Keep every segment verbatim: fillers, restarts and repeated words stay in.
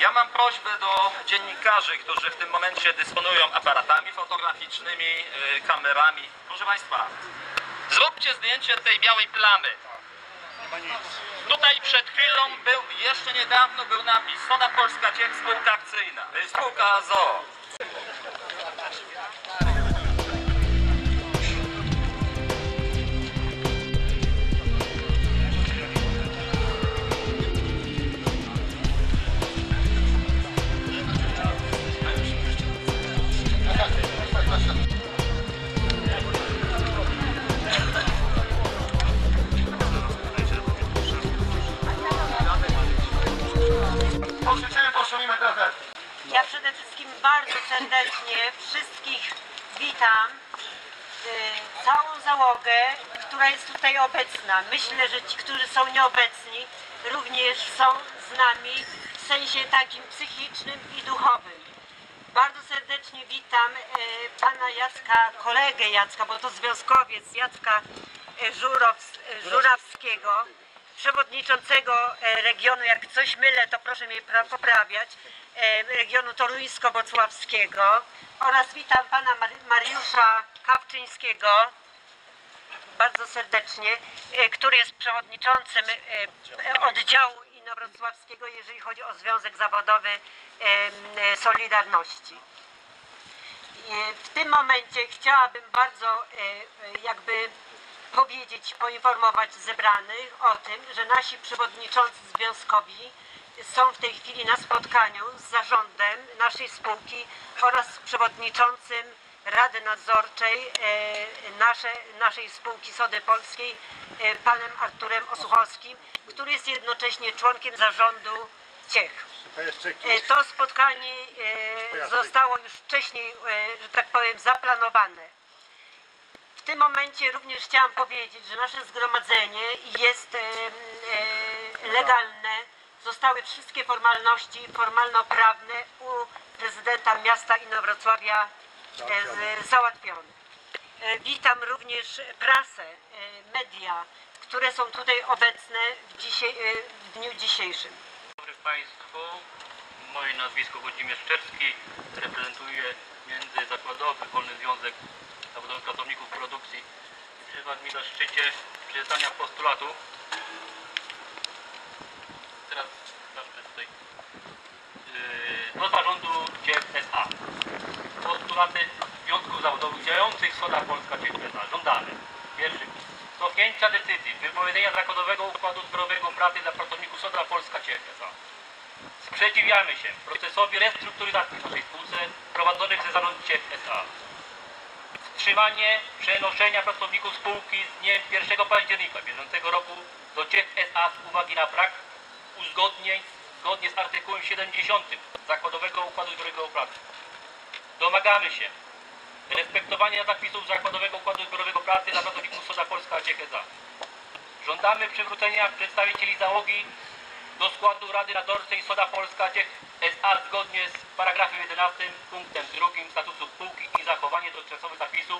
Ja mam prośbę do dziennikarzy, którzy w tym momencie dysponują aparatami fotograficznymi, kamerami. Proszę Państwa, zróbcie zdjęcie tej białej plamy. Tutaj przed chwilą był, jeszcze niedawno był napis Soda Polska Ciech, spółka akcyjna, spółka z o o. Ja przede wszystkim bardzo serdecznie wszystkich witam, yy, całą załogę, która jest tutaj obecna. Myślę, że ci, którzy są nieobecni, również są z nami w sensie takim psychicznym i duchowym. Bardzo serdecznie witam yy, pana Jacka, kolegę Jacka, bo to związkowiec Jacka yy, Żurows, yy, Żurawskiego, przewodniczącego regionu, jak coś mylę, to proszę mnie poprawiać, regionu toruńsko-wocławskiego, oraz witam pana Mariusza Kawczyńskiego bardzo serdecznie, który jest przewodniczącym oddziału inowrocławskiego, jeżeli chodzi o Związek Zawodowy Solidarności. W tym momencie chciałabym bardzo jakby powiedzieć, poinformować zebranych o tym, że nasi przewodniczący związkowi są w tej chwili na spotkaniu z zarządem naszej spółki oraz z przewodniczącym Rady Nadzorczej e, nasze, naszej spółki Sody Polskiej, e, panem Arturem Osuchowskim, który jest jednocześnie członkiem zarządu Ciech. E, to spotkanie e, zostało już wcześniej, e, że tak powiem, zaplanowane. W tym momencie również chciałam powiedzieć, że nasze zgromadzenie jest e, e, legalne. Zostały wszystkie formalności formalno-prawne u prezydenta miasta Inowrocławia e, załatwione. E, witam również prasę, e, media, które są tutaj obecne w, dzisiaj, e, w dniu dzisiejszym. Dzień dobry Państwu, moje nazwisko Włodzimierz Szczerski, reprezentuję Międzyzakładowy Wolny Związek Zawodowych Pracowników Produkcji. Przypadł mi zaszczycie przeczytania postulatu. Teraz zacznę tutaj. Yy, do zarządu Ciech S A. Postulaty związków zawodowych działających Soda Polska Ciech S A. Żądamy. Pierwszy. Cofnięcia decyzji wypowiedzenia zakładowego układu zbiorowego pracy dla pracowników Soda Polska Ciech S A. Sprzeciwiamy się procesowi restrukturyzacji w naszej spółce prowadzonych ze zarządu Ciech S A. Wstrzymanie przenoszenia pracowników spółki z dniem pierwszego października bieżącego roku do Ciech S A z uwagi na brak uzgodnień zgodnie z artykułem siedemdziesiątym Zakładowego Układu Zbiorowego Pracy. Domagamy się respektowania zapisów Zakładowego Układu Zbiorowego Pracy dla pracowników Soda Polska Ciech S A. Żądamy przywrócenia przedstawicieli załogi do składu Rady Nadzorczej Soda Polska Ciech S A zgodnie z paragrafem jedenastym punktem drugim statutu spółki i zachowanie dotychczasowych zapisów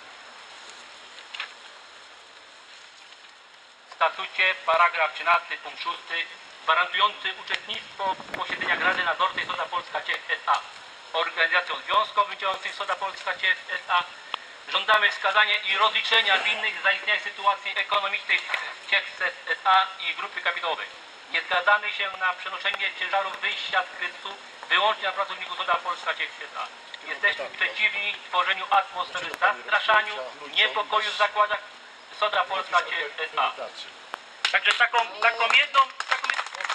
w statucie, paragraf trzynasty punkt szósty gwarantujący uczestnictwo w posiedzeniach Rady Nadzorczej Soda Polska Ciech S A organizacją związkowych działających Soda Polska Ciech S A. Żądamy wskazania i rozliczenia winnych zaistniałej sytuacji ekonomicznej Ciech S A i grupy kapitałowej. Nie zgadzamy się na przenoszenie ciężaru wyjścia z kryzysu wyłącznie na pracowników Soda Polska Ciech S A. Jesteśmy przeciwni tworzeniu atmosfery zastraszaniu, niepokoju w zakładach Soda Polska Ciech S A. Także taką, taką jedną... Taką...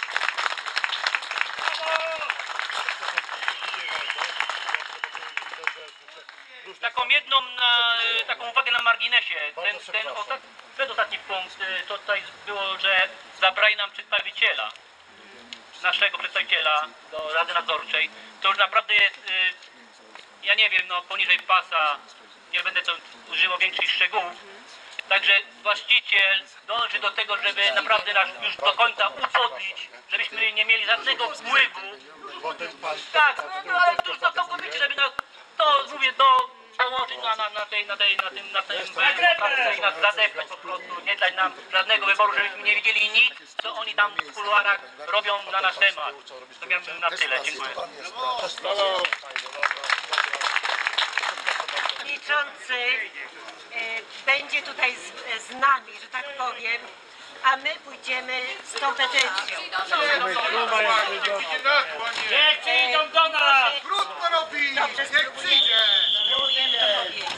Taką jedną na, taką uwagę na marginesie. Ten, ten ostat, przedostatni punkt to tutaj było, że zabrali nam przedstawiciela, naszego przedstawiciela do Rady Nadzorczej. To już naprawdę jest, ja nie wiem, no poniżej pasa, nie będę to używał większych szczegółów. Także właściciel dąży do tego, żeby naprawdę nas już do końca upodlić, żebyśmy nie mieli żadnego wpływu. Tak, no ale to już całkowicie, żeby nas, to mówię, do na, na, na tej, na tej, na tym, na tym, na nas zadeptać po prostu, nie dać nam żadnego wyboru, żebyśmy nie wiedzieli nic, co oni tam w kuluarach robią na nasz temat. To miałbym na tyle, dziękuję. Przewodniczący e, będzie tutaj z, z nami, że tak powiem, a my pójdziemy z tą petycją. Niech przyjdą do nas! Trudno robić! Dobrze, Niech przyjdzie! spróbujemy to powiedzieć.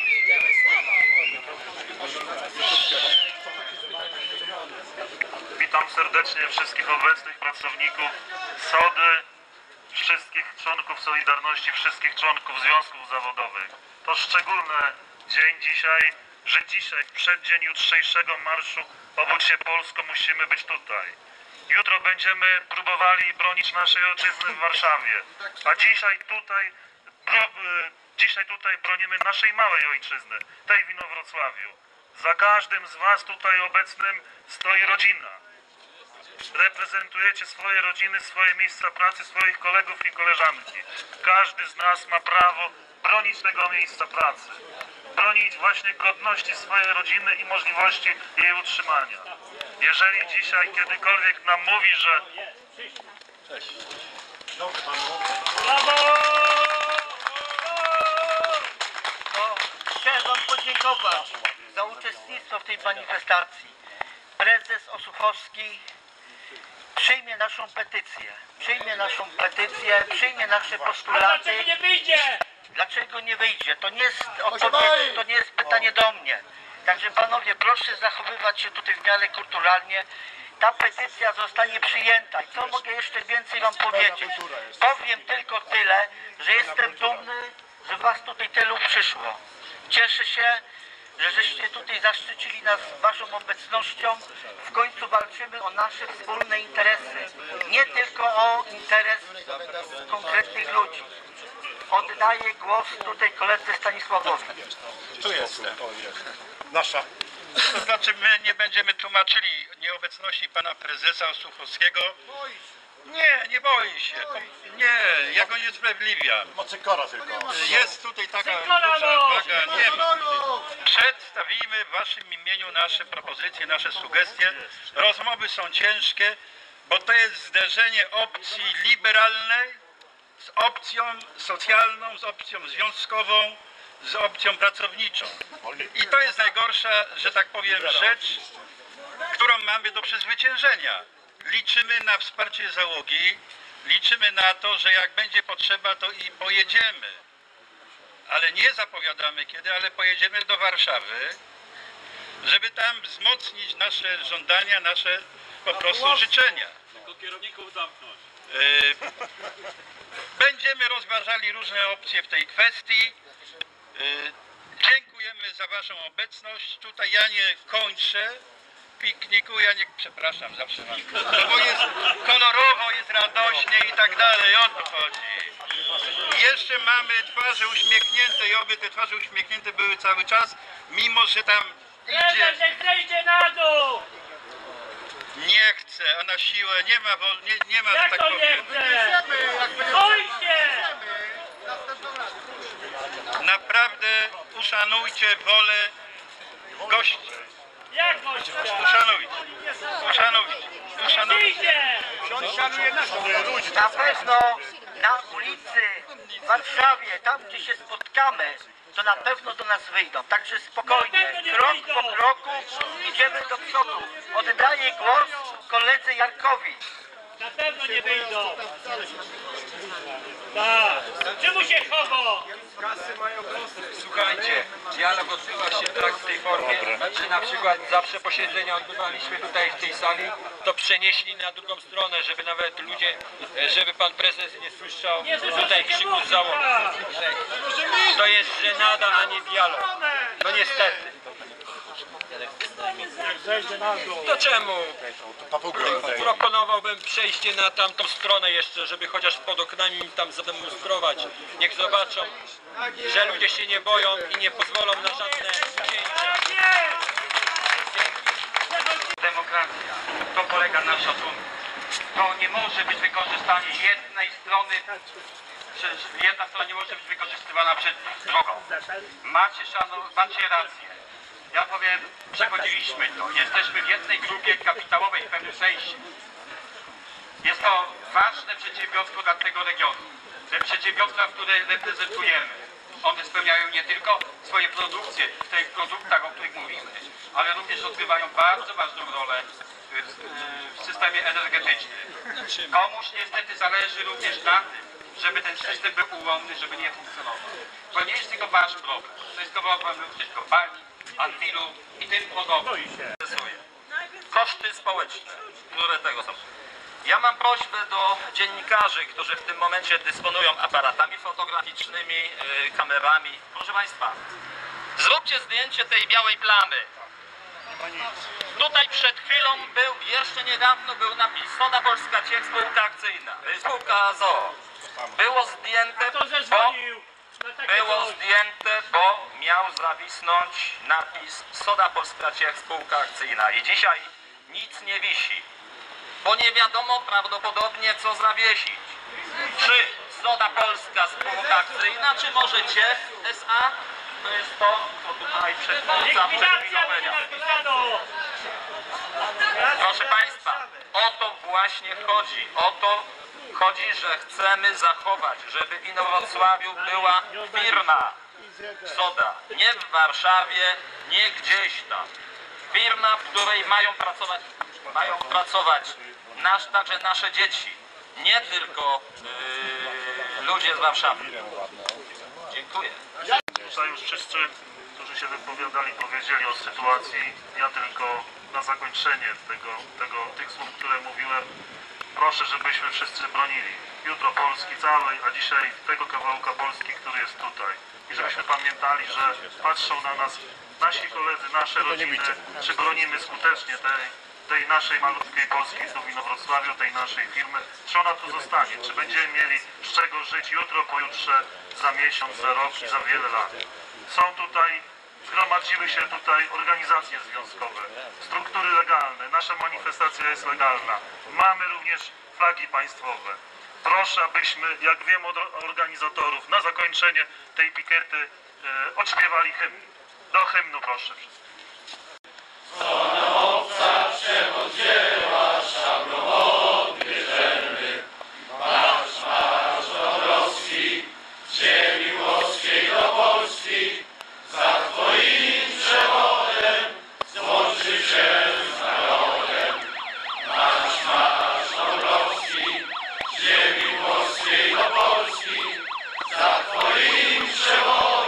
Witam serdecznie wszystkich obecnych pracowników SODY, wszystkich członków Solidarności, wszystkich członków związków zawodowych. To szczególny dzień dzisiaj, że dzisiaj, w przeddzień jutrzejszego marszu Obudź się Polsko, musimy być tutaj. Jutro będziemy próbowali bronić naszej ojczyzny w Warszawie, a dzisiaj tutaj, dzisiaj tutaj bronimy naszej małej ojczyzny, tej w Inowrocławiu. Za każdym z was tutaj obecnym stoi rodzina. Reprezentujecie swoje rodziny, swoje miejsca pracy, swoich kolegów i koleżanki. Każdy z nas ma prawo bronić tego miejsca pracy. Bronić właśnie godności swojej rodziny i możliwości jej utrzymania. Jeżeli dzisiaj kiedykolwiek nam mówi, że... Brawo! No, chciałem wam podziękować za uczestnictwo w tej manifestacji. Prezes Osuchowski przyjmie naszą petycję, przyjmie naszą petycję, przyjmie nasze postulaty. A dlaczego nie wyjdzie? Dlaczego nie wyjdzie? To nie jest odpowiedź, to nie jest pytanie do mnie. Także panowie, proszę zachowywać się tutaj w miarę kulturalnie. Ta petycja zostanie przyjęta. I co mogę jeszcze więcej wam powiedzieć? Powiem tylko tyle, że jestem dumny, że was tutaj tylu przyszło. Cieszę się, że żeście tutaj zaszczycili nas waszą obecnością. W końcu walczymy o nasze wspólne interesy. Nie tylko o interes konkretnych ludzi. Oddaję głos tutaj koledze Stanisławowi. Tu jest nasza. To znaczy my nie będziemy tłumaczyli nieobecności pana prezesa Osuchowskiego. Nie, nie boi się. Nie, ja go nie sprawiedliwiam. Mocykora tylko. Jest tutaj taka duża waga. Nie ma. Przedstawimy w waszym imieniu nasze propozycje, nasze sugestie. Rozmowy są ciężkie, bo to jest zderzenie opcji liberalnej z opcją socjalną, z opcją związkową, z opcją pracowniczą. I to jest najgorsza, że tak powiem, rzecz, którą mamy do przezwyciężenia. Liczymy na wsparcie załogi, liczymy na to, że jak będzie potrzeba, to i pojedziemy. Ale nie zapowiadamy kiedy, ale pojedziemy do Warszawy, żeby tam wzmocnić nasze żądania, nasze po prostu życzenia. Tylko kierowników zamknąć. Będziemy rozważali różne opcje w tej kwestii. Dziękujemy za waszą obecność. Tutaj ja nie kończę pikniku, ja nie, przepraszam, zawsze mam, no bo jest kolorowo, jest radośnie i tak dalej, o to chodzi. Jeszcze mamy twarze uśmiechnięte i oby te twarze uśmiechnięte były cały czas, mimo że tam idzie... Zejdzie na dół! Nie chce, a na siłę nie ma, wol... nie, nie ma, że tak powiem. Bójcie! Naprawdę uszanujcie wolę gości. Jak gościa? Uszanujcie, uszanujcie, uszanujcie. Na pewno na ulicy w Warszawie, tam gdzie się spotkamy, to na pewno do nas wyjdą. Także spokojnie, krok po kroku idziemy do przodu. Oddaję głos koledze Jarkowi. Na pewno nie wyjdą. Tak. Czemu się chowa? Słuchajcie, dialog odbywa się tak w tej formie, że na przykład zawsze posiedzenia odbywaliśmy tutaj w tej sali, to przenieśli na drugą stronę, żeby nawet ludzie, żeby pan prezes nie słyszał tutaj krzyku z załogi. To jest żenada, a nie dialog. No niestety. To czemu? Proponowałbym przejście na tamtą stronę jeszcze, żeby chociaż pod oknami im tam zademonstrować. Niech zobaczą, że ludzie się nie boją i nie pozwolą na żadne cięcia. Demokracja, to polega na szacunku. To nie może być wykorzystanie jednej strony Przecież jedna strona nie może być wykorzystywana przed drugą. Macie, szanow... Macie rację. Ja powiem, przechodziliśmy to. Jesteśmy w jednej grupie kapitałowej w pewnym sensie. Jest to ważne przedsiębiorstwo dla tego regionu. Te przedsiębiorstwa, które reprezentujemy, one spełniają nie tylko swoje produkcje w tych produktach, o których mówimy, ale również odgrywają bardzo ważną rolę w, w systemie energetycznym. Komuś niestety zależy również na tym, żeby ten system był ułomny, żeby nie funkcjonował. To nie jest tylko wasz problem. To jest problem również kopalni, Anwilu i tym podobnych. Koszty społeczne, które tego są. Ja mam prośbę do dziennikarzy, którzy w tym momencie dysponują aparatami fotograficznymi, yy, kamerami. Proszę Państwa, zróbcie zdjęcie tej białej plamy. Tutaj przed chwilą był, jeszcze niedawno był napis Soda Polska Ciech Spółka Akcyjna, spółka z o o. Było zdjęte, bo, było zdjęte, bo miał zawisnąć napis Soda Polska Ciech Spółka Akcyjna i dzisiaj nic nie wisi. Bo nie wiadomo prawdopodobnie co zawiesić. Czy Soda Polska Spółka Akcyjna, czy może Ciech S A? To jest to, co tutaj przedmówca przed chwilą powiedział. Proszę Państwa, o to właśnie chodzi. O to chodzi, że chcemy zachować, żeby w Inowrocławiu była firma Soda. Nie w Warszawie, nie gdzieś tam. Firma, w której mają pracować, mają pracować nasz, także nasze dzieci, nie tylko yy, ludzie z Warszawy. Dziękuję. Tutaj już wszyscy, którzy się wypowiadali, powiedzieli o sytuacji. Ja tylko na zakończenie tego, tego, tych słów, które mówiłem, proszę, żebyśmy wszyscy bronili jutro Polski całej, a dzisiaj tego kawałka Polski, który jest tutaj. I żebyśmy pamiętali, że patrzą na nas nasi koledzy, nasze rodziny, czy bronimy skutecznie tej, tej naszej malutkiej Polski tu w Inowrocławiu, tej naszej firmy, czy ona tu zostanie, czy będziemy mieli z czego żyć jutro, pojutrze, za miesiąc, za rok i za wiele lat. Są tutaj, zgromadziły się tutaj organizacje związkowe, struktury legalne, nasza manifestacja jest legalna. Mamy również flagi państwowe. Proszę, abyśmy, jak wiem od organizatorów, na zakończenie tej pikiety e, odśpiewali hymn. Do hymnu proszę wszystkich. Za twoim przewodem